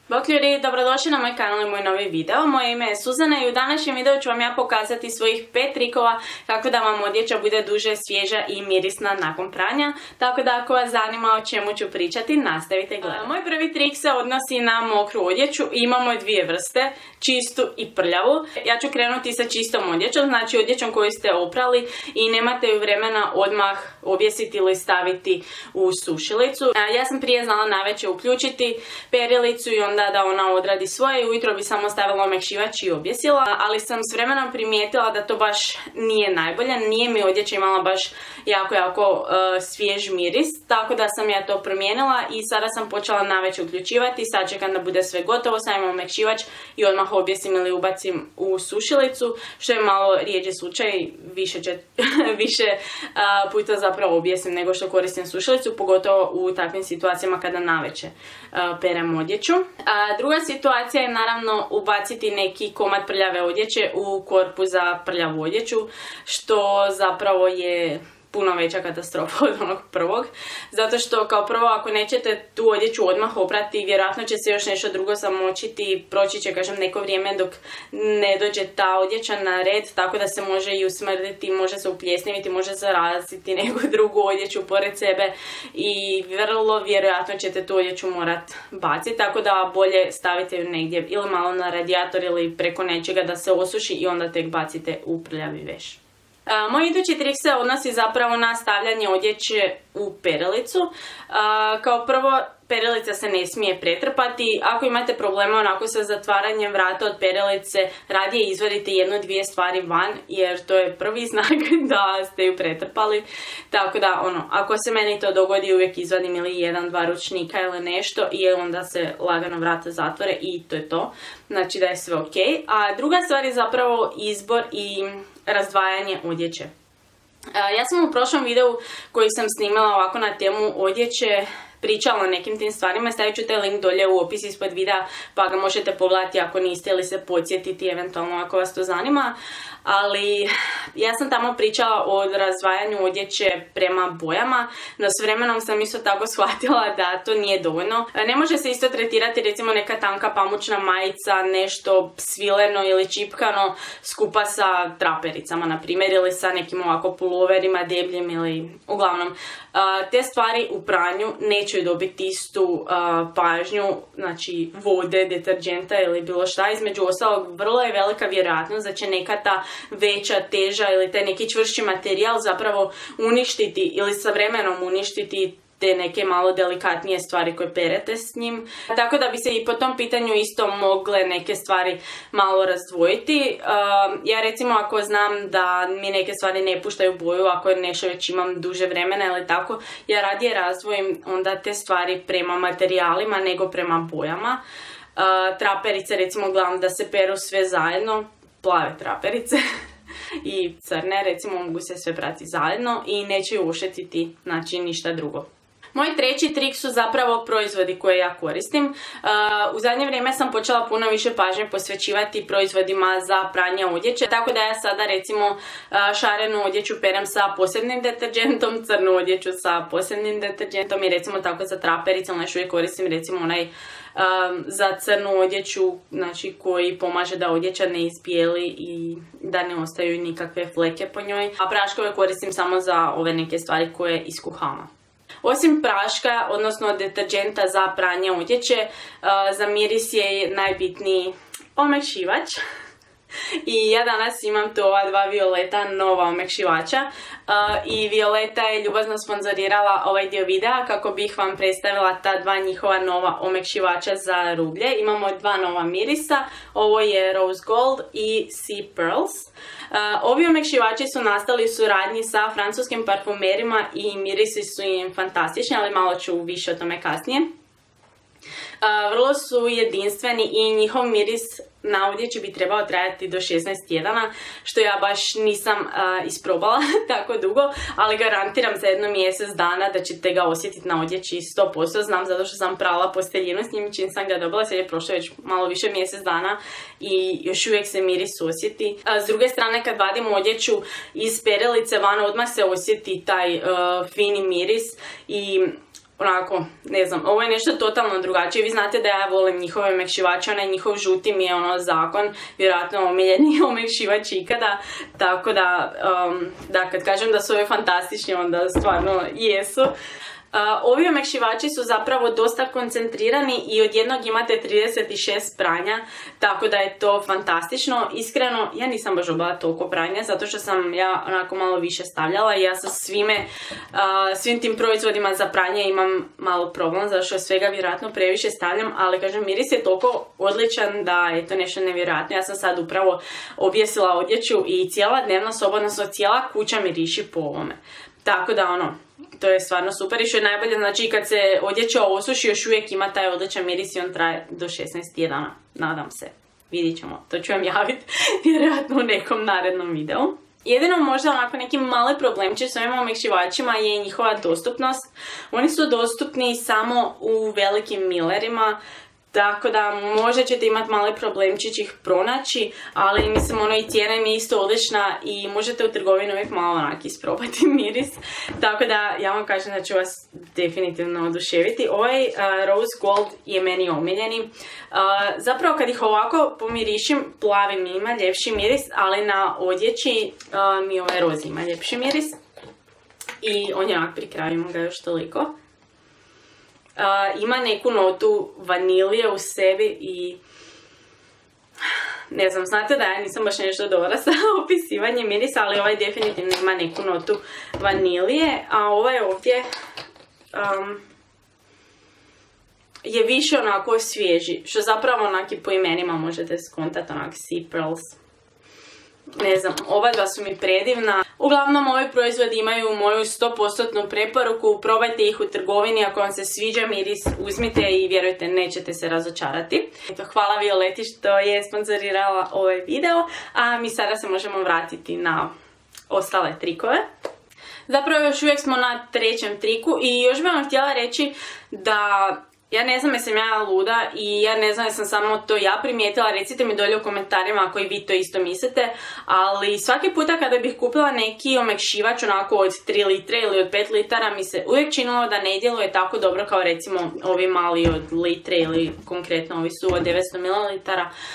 Bok ljudi, dobrodošli na moj kanal i moj novi video. Moje ime je Suzana i u današnjem videu ću vam ja pokazati svojih 5 trikova kako da vam odjeća bude duže svježa i mirisna nakon pranja. Tako da ako vas zanima o čemu ću pričati, nastavite gledati. Moj prvi trik se odnosi na mokru odjeću. Imamo dvije vrste, čistu i prljavu. Ja ću krenuti sa čistom odjećom, znači odjećom koju ste oprali i nemate ju vremena odmah objesiti ili staviti u sušilicu. Ja sam prije znala navečer uključiti perilicu i onda da ona odradi svoje i ujutro bi samo stavila omekšivač i objesila, ali sam s vremenom primijetila da to baš nije najbolje, nije mi odjeća imala baš jako svjež miris, tako da sam ja to promijenila i sada sam počela navečer uključivati, sad čekam da bude sve gotovo, stavim omekšivač i odmah objesim ili ubacim u sušilicu, što je malo rijeđi slučaj, više puta zapravo objesim nego što koristim sušilicu, pogotovo u takvim situacijama kada navečer perem odjeću. Druga situacija je naravno ubaciti neki komad prljave odjeće u korpu za prljavu odjeću, što zapravo je puno veća katastrofa od onog prvog. Zato što kao prvo ako nećete tu odjeću odmah oprati, vjerojatno će se još nešto drugo zamočiti, proći će neko vrijeme dok ne dođe ta odjeća na red, tako da se može i usmrditi, može se upljesniviti, može zaraziti neku drugu odjeću pored sebe i vrlo vjerojatno ćete tu odjeću morat baciti, tako da bolje stavite ju negdje ili malo na radijator ili preko nečega da se osuši i onda tek bacite u prljavi veš. Moj idući trik se odnosi zapravo na stavljanje odjeće u perilicu. Kao prvo, perilica se ne smije pretrpati. Ako imate problema onako sa zatvaranjem vrata od perilice, radije izvadite jednu, dvije stvari van, jer to je prvi znak da ste ju pretrpali. Tako da, ako se meni to dogodi, uvijek izvadim ili jedan, dva ručnika ili nešto i onda se lagano vrata zatvore i to je to. Znači da je sve ok. A druga stvar je zapravo izbor i razdvajanje odjeće. Ja sam u prošlom videu koji sam snimala ovako na temu odjeće pričala o nekim tim stvarima, stavit ću taj link dolje u opis ispod videa pa ga možete pogledati ako niste ili se podsjetiti eventualno ako vas to zanima. Ali ja sam tamo pričala o razdvajanju odjeće prema bojama, no s vremenom sam isto tako shvatila da to nije dovoljno. Ne može se isto tretirati recimo neka tanka pamučna majica, nešto svileno ili čipkano skupa sa trapericama na primjer ili sa nekim ovako puloverima debljim ili uglavnom. Te stvari u pranju neće dobiti istu pažnju, znači vode, deterđenta ili bilo šta. Između ostalog, vrlo je velika vjerojatnost da će neka ta veća, teža ili taj neki čvršći materijal zapravo uništiti ili sa vremenom uništiti te neke malo delikatnije stvari koje perete s njim. Tako da bi se i po tom pitanju isto mogle neke stvari malo razdvojiti. Ja recimo ako znam da mi neke stvari ne puštaju boju, ako nešto već imam duže vremena ili tako, ja radije razdvojim onda te stvari prema materijalima nego prema bojama. Traperice recimo gledam da se peru sve zajedno, plave traperice i crne recimo mogu se sve prati zajedno i neće ju oštetiti, znači ništa drugo. Moj treći trik su zapravo proizvodi koje ja koristim. U zadnje vrijeme sam počela puno više pažnje posvećivati proizvodima za pranje odjeće, tako da ja sada recimo šarenu odjeću perem sa posebnim deterđentom, crnu odjeću sa posebnim deterđentom i recimo tako za traperice, ali nešto uvijek koristim recimo onaj za crnu odjeću, znači koji pomaže da odjeća ne izbijeli i da ne ostaju nikakve fleke po njoj, a praškove koristim samo za ove neke stvari koje iskuhama. Osim praška, odnosno deterđenta za pranje odjeće, za miris je najbitniji omekšivač. I ja danas imam tu ova dva Violeta nova omekšivača i Violeta je ljubazno sponzorirala ovaj dio videa kako bih vam predstavila ta dva njihova nova omekšivača za rublje. Imamo dva nova mirisa, ovo je Rose Gold i Sea Pearls. Ovi omekšivači su nastali u suradnji sa francuskim parfumerima i mirisi su im fantastični, ali malo ću više o tome kasnije. Vrlo su jedinstveni i njihov miris na odjeći bi trebao trajati do 16 tjedana, što ja baš nisam isprobala tako dugo, ali garantiram za jedno mjesec dana da ćete ga osjetiti na odjeći 100%. Znam zato što sam prala posteljinu s njim čim sam ga dobila, sad je prošlo već malo više mjesec dana i još uvijek se miris osjeti. S druge strane, kad vadim odjeću iz perilice van, odmah se osjeti taj fini miris i onako, ne znam, ovo je nešto totalno drugačije. Vi znate da ja volim njihove omekšivače, onaj njihov žuti mi je ono zakon, vjerojatno omiljeni omekšivač ikada, tako da, kad kažem da su ovi fantastični, onda stvarno jesu. Ovi omekšivači su zapravo dosta koncentrirani i od jednog imate 36 pranja, tako da je to fantastično. Iskreno, ja nisam baš obala toliko pranja, zato što sam ja onako malo više stavljala i ja sa svim tim proizvodima za pranje imam malo problem, zato što svega vjerojatno previše stavljam, ali kažem, miris je toliko odličan da je to nešto nevjerojatno. Ja sam sad upravo objesila odjeću i cijela dnevna soba, odnosno cijela kuća miriši po ovome. Tako da ono, to je stvarno super i što je najbolje, znači kad se odjeća osuši još uvijek ima taj odličan miris i on traje do 16 tjedana, nadam se. Vidit ćemo, to ću vam javiti vjerojatno u nekom narednom videu. Jedino možda onako neki mali problemči s ovim omekšivačima je njihova dostupnost. Oni su dostupni samo u velikim Millerima, tako da možda ćete imati mali problemčić ih pronaći, ali mislim ono i cijena im je isto odlična i možete u trgovini uvijek malo onak isprobati miris. Tako da ja vam kažem da ću vas definitivno oduševiti. Ovaj Rose Gold je meni omiljeni. Zapravo kad ih ovako pomirišim, plavi mi ima ljepši miris, ali na odjeći mi ovaj roz ima ljepši miris. I on je onak pri kraju, imam ga još toliko. Ima neku notu vanilije u sebi i ne znam, znate da ja nisam baš nešto dobra sa opisivanjem mirisa, ali ovaj definitivno ima neku notu vanilije, a ovaj ovdje je više onako svježi, što zapravo onaki po imenima možete skontati, onak Sea Pearls. Ne znam, ova dva su mi predivna. Uglavnom, ovi proizvodi imaju moju 100% preporuku. Probajte ih u trgovini, ako vam se sviđa miris, uzmite i vjerujte, nećete se razočarati. Eto, hvala Violeti što je sponzorirala ovaj video, a mi sada se možemo vratiti na ostale trikove. Zapravo još uvijek smo na trećem triku i još bih vam htjela reći da ja ne znam jesam ja luda i ja ne znam jesam samo to ja primijetila, recite mi dolje u komentarima ako i vi to isto mislite, ali svaki puta kada bih kupila neki omekšivač onako od 3 litre ili od 5 litara mi se uvijek činilo da ne djeluje tako dobro kao recimo ovi mali od litre ili konkretno ovi su od 900 ml.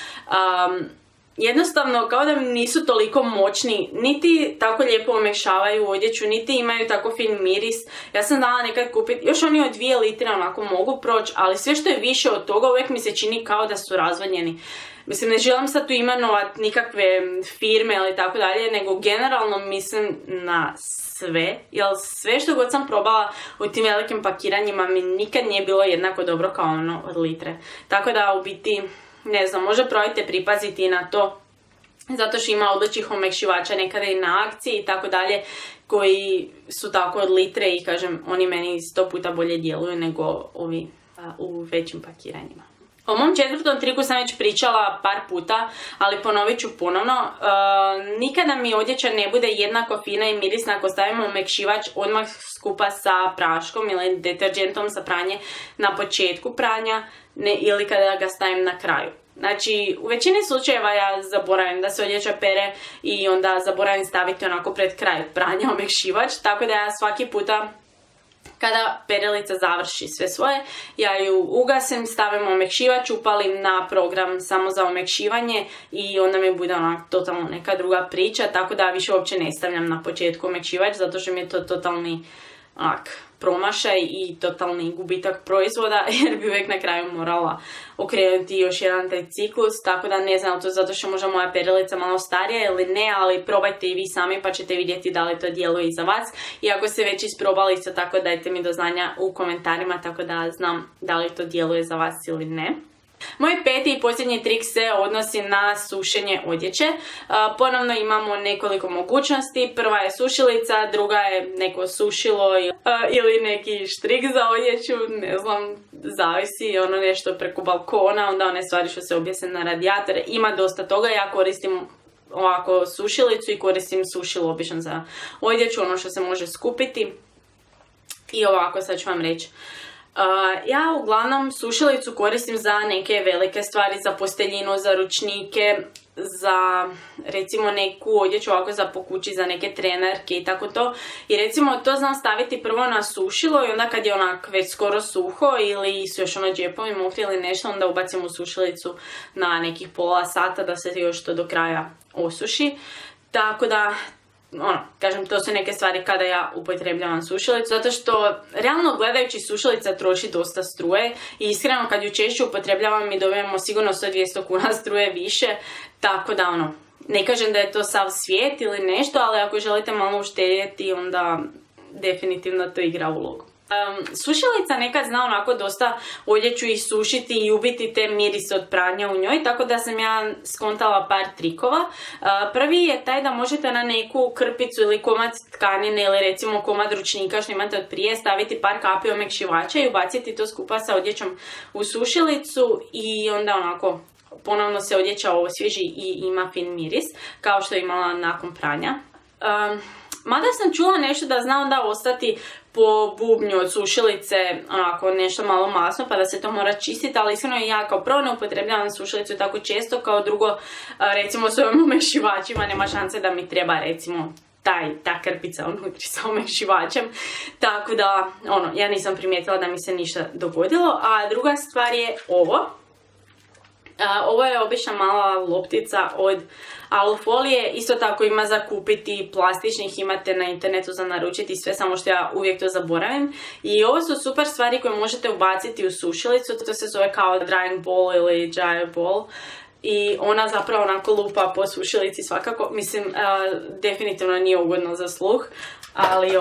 Jednostavno kao da nisu toliko moćni, niti tako lijepo omekšavaju odjeću, niti imaju tako fin miris. Ja sam znala nekad kupiti, još oni od 2 litre onako mogu proći, ali sve što je više od toga uvijek mi se čini kao da su razvaljeni. Mislim, ne želim sad tu imenovati nikakve firme ili tako dalje, nego generalno mislim na sve, jer sve što god sam probala u tim velikim pakiranjima mi nikad nije bilo jednako dobro kao ono od litre. Tako da u biti, ne znam, možda probajte pripaziti na to, zato što ima odličnih omekšivača nekada i na akciji i tako dalje, koji su tako od litre i kažem, oni meni 100 puta bolje djeluju nego ovi u većim pakiranjima. O mom četvrtom triku sam već pričala par puta, ali ponovit ću ponovno. Nikada mi odjeća ne bude jednako fina i mirisna ako stavimo omekšivač odmah skupa sa praškom ili deterđentom za pranje na početku pranja ili kada ga stavim na kraju. Znači, u većini slučajeva ja zaboravim da se odjeća pere i onda zaboravim staviti onako pred kraj pranja omekšivač, tako da ja svaki puta kada perilica završi sve svoje, ja ju ugasim, stavim omekšivač, upalim na program samo za omekšivanje i onda mi bude onak totalno neka druga priča, tako da više uopće ne stavljam na početku omekšivač, zato što mi je to totalni onak promašaj i totalni gubitak proizvoda, jer bi uvijek na kraju morala okrenuti još jedan taj ciklus, tako da ne znam to zato što možda moja perilica malo starija ili ne, ali probajte i vi sami pa ćete vidjeti da li to djeluje i za vas. I ako ste već isprobali isto tako dajte mi do znanja u komentarima, tako da znam da li to djeluje za vas ili ne. Moj peti i posljednji trik se odnosi na sušenje odjeće. Ponovno imamo nekoliko mogućnosti. Prva je sušilica, druga je neko sušilo ili neki štrik za odjeću, ne znam, zavisi, ono nešto preko balkona, onda one stvari što se objese na radijatore. Ima dosta toga, ja koristim ovako sušilicu i koristim sušilo obično za odjeću, ono što se može skupiti. I ovako sad ću vam reći. Ja uglavnom sušilicu koristim za neke velike stvari, za posteljinu, za ručnike, za recimo neku odjeću ovako za po kući, za neke trenerke i tako to. I recimo to znam staviti prvo na sušilo i onda kad je onak već skoro suho ili su još ono džepovi mokri ili nešto, onda ubacim u sušilicu na nekih pola sata da se još to do kraja osuši. Tako da, kažem, to su neke stvari kada ja upotrebljavam sušilicu, zato što realno gledajući sušilica troši dosta struje i iskreno kad ju češće upotrebljavam mi dobijemo sigurno 100-200 kuna struje više, tako da ne kažem da je to sav svijet ili nešto, ali ako želite malo uštedjeti onda definitivno to igra ulogu. Sušilica nekad zna onako dosta odjeću isušiti i ubiti te mirise od pranja u njoj, tako da sam ja skontala par trikova. Prvi je taj da možete na neku krpicu ili komad tkanine ili recimo komad ručnika što imate od prije staviti par kapi omekšivača i ubaciti to skupa sa odjećom u sušilicu i onda onako ponovno se odjeća osvježi i ima fin miris kao što je imala nakon pranja. Mada sam čula nešto da zna onda ostati po bubnju od sušilice onako nešto malo masno pa da se to mora čistiti, ali iskreno ja kao prvo ne upotrebljavam sušilicu tako često, kao drugo recimo s ovim omekšivačima nema šanse da mi treba recimo ta krpica unutri sa omekšivačem, tako da ja nisam primijetila da mi se ništa dogodilo. A druga stvar je ovo. Ovo je obična mala loptica od alufolije, isto tako ima za kupiti plastičnih, imate na internetu za naručiti sve, samo što ja uvijek to zaboravim. I ovo su super stvari koje možete ubaciti u sušilicu, to se zove kao drying ball ili dryer ball. I ona zapravo onako lupa po sušilici svakako, mislim, definitivno nije ugodno za sluh, ali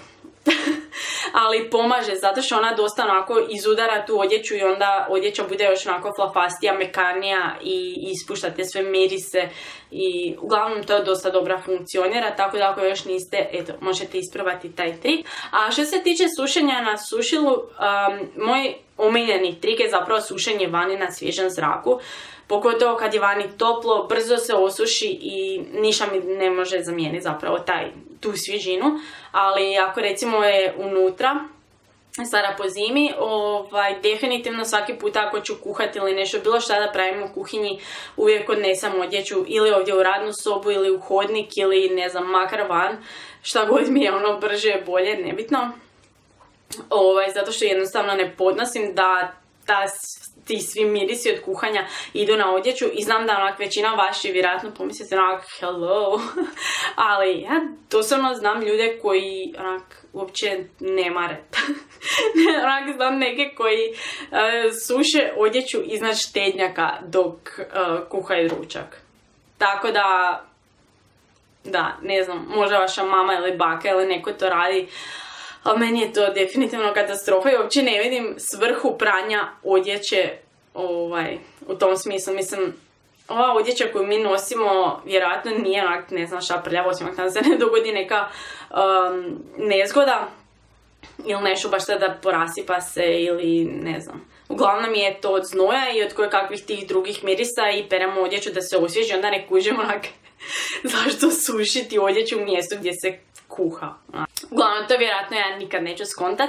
ali pomaže zato što ona dosta onako izudara tu odjeću i onda odjeća bude još onako flafastija, mekanija i ispuštate sve mirise i uglavnom to dosta dobra funkcionira, tako da ako još niste, eto, možete isprobati taj trik. A što se tiče sušenja na sušilu, moj omiljeni trik je zapravo sušenje vani na svježem zraku. Pogotovo kad je vani toplo, brzo se osuši i ništa mi ne može zamijeniti zapravo tu svježinu. Ali ako recimo je unutra, sada po zimi, definitivno svaki puta ako ću kuhati ili nešto, bilo šta da pravim u kuhinji, uvijek odnesem odjeću ili ovdje u radnu sobu ili u hodnik ili ne znam, makar van, šta god mi je brže, bolje, nebitno. Zato što jednostavno ne podnosim da ti svi mirisi od kuhanja idu na odjeću i znam da onak većina vaši vjerojatno pomislite onak hello, ali ja doslovno znam ljude koji onak uopće ne mare. Onak znam neke koji suše odjeću iznad štednjaka dok kuhaju ručak. Tako da, ne znam, možda vaša mama ili baka ili neko to radi, ali meni je to definitivno katastrofa i uopće ne vidim svrhu pranja odjeće u tom smislu. Mislim, ova odjeća koju mi nosimo vjerojatno nije onak, ne znam šta, prljavo, osim ako nam se ne dogodi neka nezgoda ili nešto baš da porasipa se ili ne znam. Uglavnom je to od znoja i od kakvih tih drugih mirisa i peremo odjeću da se osvježi, onda ne kužimo onak zašto sušiti odjeću u mjestu gdje se kuha. Uglavnom, to vjerojatno ja nikad neću skontat.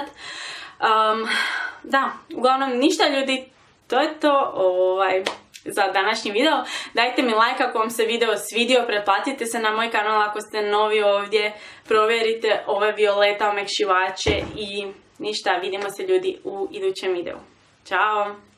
Da, uglavnom ništa ljudi, to je to za današnji video. Dajte mi like ako vam se video svidio, pretplatite se na moj kanal ako ste novi ovdje, provjerite ove violeta omekšivače i ništa, vidimo se ljudi u idućem videu. Ćao!